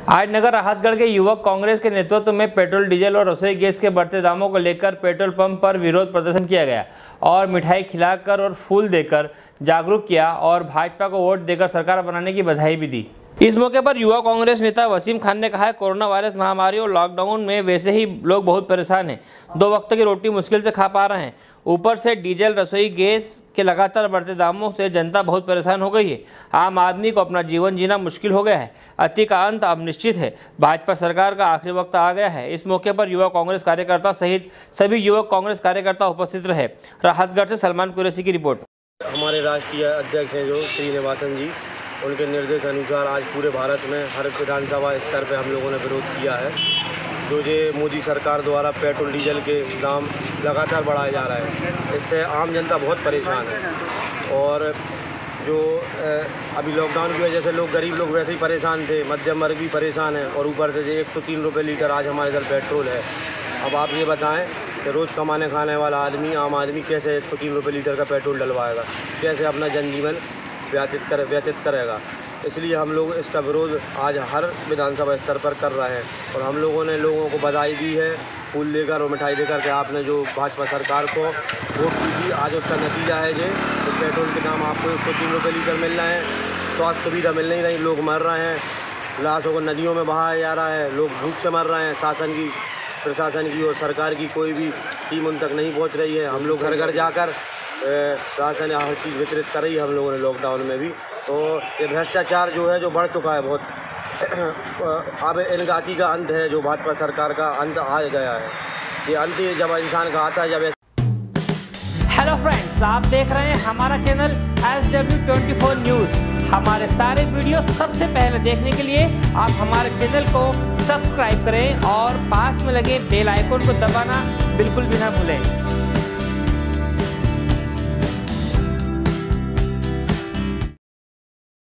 आज नगर राहतगढ़ के युवक कांग्रेस के नेतृत्व में पेट्रोल, डीजल और रसोई गैस के बढ़ते दामों को लेकर पेट्रोल पंप पर विरोध प्रदर्शन किया गया और मिठाई खिलाकर और फूल देकर जागरूक किया और भाजपा को वोट देकर सरकार बनाने की बधाई भी दी। इस मौके पर युवा कांग्रेस नेता वसीम खान ने कहा, कोरोना वायरस महामारी और लॉकडाउन में वैसे ही लोग बहुत परेशान हैं। 2 वक्त की रोटी मुश्किल से खा पा रहे हैं, ऊपर से डीजल, रसोई गैस के लगातार बढ़ते दामों से जनता बहुत परेशान हो गई है। आम आदमी को अपना जीवन जीना मुश्किल हो गया है। अति का अंत अब निश्चित है। भाजपा सरकार का आखिरी वक्त आ गया है। इस मौके पर युवा कांग्रेस कार्यकर्ता सहित सभी युवक कांग्रेस कार्यकर्ता उपस्थित रहे। राहतगढ़ से सलमान कुरैशी की रिपोर्ट। हमारे राष्ट्रीय अध्यक्ष हैं जो श्रीनिवासन जी, उनके निर्देश अनुसार आज पूरे भारत में हर विधानसभा स्तर पर हम लोगों ने विरोध किया है। जो ये मोदी सरकार द्वारा पेट्रोल डीजल के दाम लगातार बढ़ाए जा रहे हैं, इससे आम जनता बहुत परेशान है। और जो अभी लॉकडाउन की वजह से लोग, गरीब लोग वैसे ही परेशान थे, मध्यम वर्ग भी परेशान है और ऊपर से 103 रुपये लीटर आज हमारे इधर पेट्रोल है। अब आप ये बताएं कि रोज़ कमाने खाने वाला आदमी, आम आदमी कैसे 103 रुपये लीटर का पेट्रोल डलवाएगा, कैसे अपना जनजीवन व्यतीत करेगा। इसलिए हम लोग इसका विरोध आज हर विधानसभा स्तर पर कर रहे हैं और हम लोगों ने लोगों को बधाई दी है फूल देकर और मिठाई देकर कि आपने जो भाजपा सरकार को वोट की थी, आज उसका नतीजा है जो तो पेट्रोल के दाम आपको 103 रुपये लीटर मिल रहे हैं, स्वास्थ्य सुविधा मिल नहीं रही, लोग मर रहे हैं, लाशों को नदियों में बहाया जा रहा है, लोग भूख से मर रहे हैं। प्रशासन की और सरकार की कोई भी टीम उन तक नहीं पहुँच रही है। हम लोग घर घर जाकर राशन हर चीज़ वितरित कर रही है हम लोगों ने लॉकडाउन में भी। तो ये भ्रष्टाचार जो है जो बढ़ चुका है बहुत, अब इनका अति का अंत है, जो भाजपा सरकार का अंत आ गया है। ये अंत जब इंसान का आता है जब। हेलो फ्रेंड्स, आप देख रहे हैं हमारा चैनल SW24 न्यूज़। हमारे सारे वीडियो सबसे पहले देखने के लिए आप हमारे चैनल को सब्सक्राइब करें और पास में लगे बेल आइकन को दबाना बिल्कुल भी ना भूलें।